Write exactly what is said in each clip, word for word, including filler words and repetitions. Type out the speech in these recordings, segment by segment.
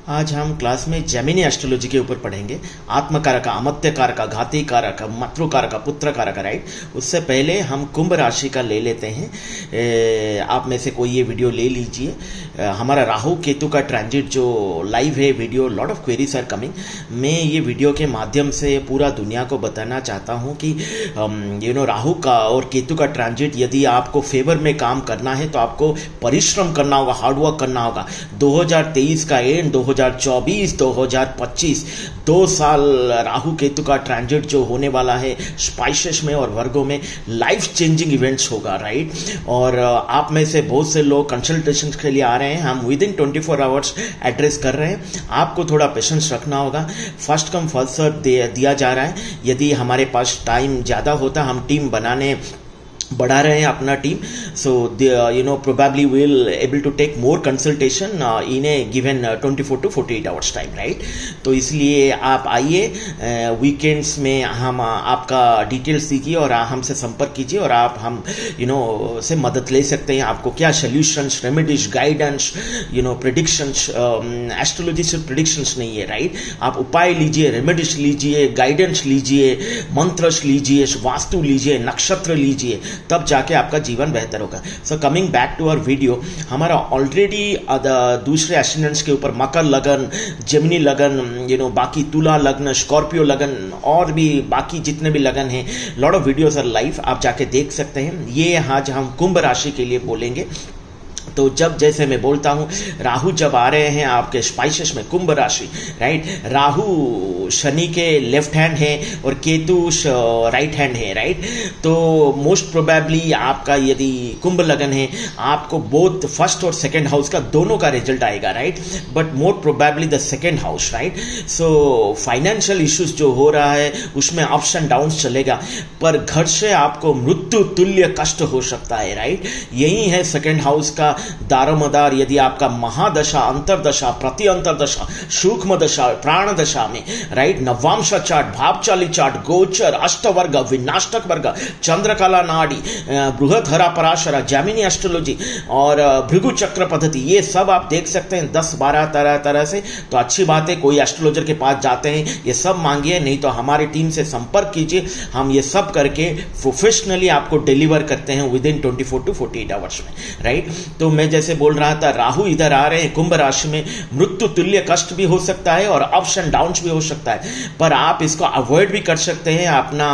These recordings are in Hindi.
आज हम क्लास में जेमिनी एस्ट्रोलॉजी के ऊपर पढ़ेंगे। आत्मकारक, अमत्यकारक, घातीकारक, मातृकारक, पुत्रकारक, राइट। उससे पहले हम कुंभ राशि का ले लेते हैं। ए, आप में से कोई ये वीडियो ले लीजिए। हमारा राहु केतु का ट्रांजिट जो लाइव है video, lot of queries are coming. मैं ये वीडियो के माध्यम से पूरा दुनिया को बताना चाहता हूँ कि यू नो राहु का और केतु का ट्रांजिट यदि आपको फेवर में काम करना है तो आपको परिश्रम करना होगा, हार्डवर्क करना होगा। दो हज़ार तेईस का एंड, दो हज़ार चौबीस, दो हज़ार पच्चीस, दो साल राहु केतु का ट्रांजिट जो होने वाला है स्पाइसेस में और वर्गों में लाइफ चेंजिंग इवेंट्स होगा, राइट। और आप में से बहुत से लोग कंसल्टेशन के लिए आ रहे हैं, हम within twenty four hours address कर रहे हैं। आपको थोड़ा पेशेंस रखना होगा। फर्स्ट कम फर्स्ट सर्व दिया जा रहा है। यदि हमारे पास टाइम ज़्यादा होता, हम टीम बनाने बढ़ा रहे हैं अपना team. So you know probably will able to take more consultation in a given twenty four to forty eight hours time, right. तो इसलिए आप आइए, वीकेंड्स uh, में हम uh, आपका डिटेल्स दीजिए और uh, हमसे संपर्क कीजिए और आप हम यू नो से मदद ले सकते हैं। आपको क्या solutions, remedies, guidance, you know predictions. Astrology सिर्फ प्रेडिक्शंस नहीं है, राइट। आप उपाय लीजिए, रेमेडीज लीजिए, गाइडेंस लीजिए, मंत्रस लीजिए, वास्तु लीजिए, नक्षत्र लीजिए, तब जाके आपका जीवन बेहतर होगा। So coming back to our video, हमारा ऑलरेडी दूसरे एस्टेंडेंट्स के ऊपर मकर लगन, जेमिनी लगन, यू नो बाकी तुला लग्न, स्कॉर्पियो लगन और भी बाकी जितने भी लगन हैं, lot of videos are live, आप जाके देख सकते हैं। ये आज हम कुंभ राशि के लिए बोलेंगे। तो जब जैसे मैं बोलता हूं, राहु जब आ रहे हैं आपके स्पाइसेस में, कुंभ राशि, राइट। राहु शनि के लेफ्ट हैंड है और केतु राइट हैंड है, राइट। तो मोस्ट प्रोबेबली आपका यदि कुंभ लगन है, आपको बोथ फर्स्ट और सेकंड हाउस का दोनों का रिजल्ट आएगा, right. But more probably the second house, right. So financial issues जो हो रहा है उसमें अप्स एंड डाउन्स चलेगा, पर घर से आपको मृत्यु तुल्य कष्ट हो सकता है, राइट। यही है सेकंड हाउस का दारोमदार। यदि आपका महादशा, अंतरदशा, प्रति अंतरदशा, सूक्ष्म दशा, प्राण दशा में, राइट, नवांश चार्ट, भावचाली चार्ट, गोचर, अष्टवर्ग, विनाष्टक वर्ग, चंद्रकला नाड़ी, बृहत हरा पराशरा, जेमिनी एस्ट्रोलॉजी और भृगु चक्र पद्धति, ये सब आप देख सकते हैं दस बारह तरह तरह से। तो अच्छी बात है, कोई एस्ट्रोलॉजर के पास जाते हैं, ये सब मांगिए, नहीं तो हमारी टीम से संपर्क कीजिए। हम ये सब करके प्रोफेशनली आपको डिलीवर करते हैं within twenty four to forty eight hours में, राइट। तो मैं जैसे बोल रहा था, राहु इधर आ रहे हैं कुंभ राशि में, मृत्यु तुल्य कष्ट भी हो सकता है और अप्स एंड डाउन्स भी हो सकता है, पर आप इसको अवॉइड भी कर सकते हैं अपना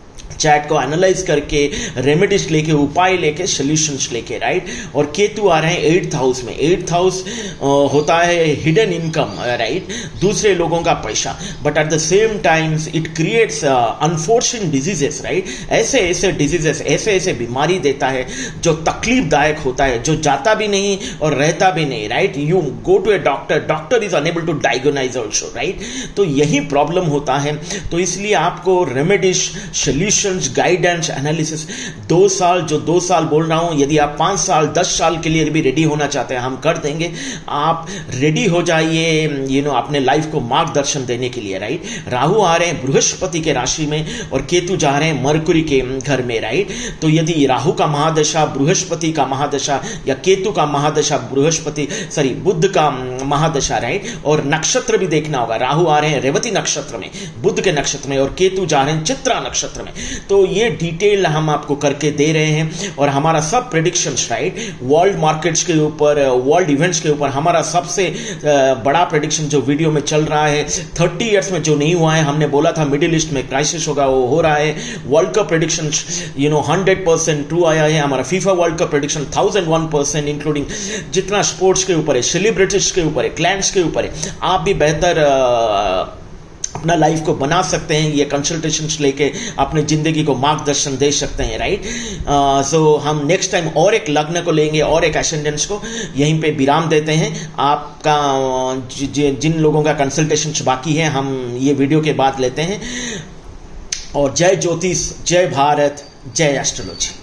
चैट को एनालाइज करके, रेमेडीज लेके, उपाय लेके, सॉल्यूशंस लेके, राइट। और केतु आ रहे हैं एट्थ हाउस में। एट्थ हाउस होता है हिडन इनकम, राइट, दूसरे लोगों का पैसा, but at the same times it creates unfortunate diseases, right. ऐसे ऐसे डिजीजेस, ऐसे ऐसे बीमारी देता है जो तकलीफदायक होता है, जो जाता भी नहीं और रहता भी नहीं, right. You go to a doctor, doctor is unable to diagnose also, right. तो यही प्रॉब्लम होता है। तो इसलिए आपको रेमेडीज, सॉल्यूशन, गाइडेंस, एनालिसिस, दो साल जो दो साल बोल रहा हूं, यदि आप पांच साल दस साल के लिए भी रेडी होना चाहते हैं, हम कर देंगे। आप रेडी हो जाइए, यू नो अपने लाइफ को मार्गदर्शन देने के लिए, राइट। राहु आ रहे हैं बृहस्पति के राशि में और केतु जा रहे हैं मरकुरी के घर में, राइट। तो यदि राहु का महादशा, बृहस्पति का महादशा या केतु का महादशा, बृहस्पति सॉरी बुद्ध का महादशा, राइट। और नक्षत्र भी देखना होगा। राहु आ रहे हैं रेवती नक्षत्र में, बुद्ध के नक्षत्र में, और केतु जा रहे हैं चित्रा नक्षत्र में। तो ये डिटेल हम आपको करके दे रहे हैं और हमारा सब प्रेडिक्शंस, राइट, वर्ल्ड मार्केट्स के ऊपर, वर्ल्ड इवेंट्स के ऊपर हमारा सबसे बड़ा प्रेडिक्शन जो वीडियो में चल रहा है, थर्टी इयर्स में जो नहीं हुआ है, हमने बोला था मिडिल ईस्ट में क्राइसिस होगा, वो हो रहा है। World cup predictions, you know hundred percent true आया है। हमारा FIFA world cup prediction thousand one percent, including जितना स्पोर्ट्स के ऊपर है, सेलिब्रिटीज के ऊपर है, क्लाइंट्स के ऊपर है। आप भी बेहतर आ, अपना लाइफ को बना सकते हैं, ये कंसल्टेशंस लेके अपने जिंदगी को मार्गदर्शन दे सकते हैं, राइट। सो हम नेक्स्ट टाइम और एक लग्न को लेंगे और एक एसेंडेंट्स को, यहीं पे विराम देते हैं। आपका ज, ज, जिन लोगों का कंसल्टेशंस बाकी है, हम ये वीडियो के बाद लेते हैं। और जय ज्योतिष, जय भारत, जय एस्ट्रोलॉजी।